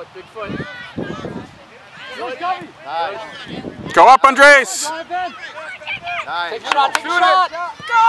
big foot. Nice. Go up, Andres. Nice. Take a shot, take a shot. Go!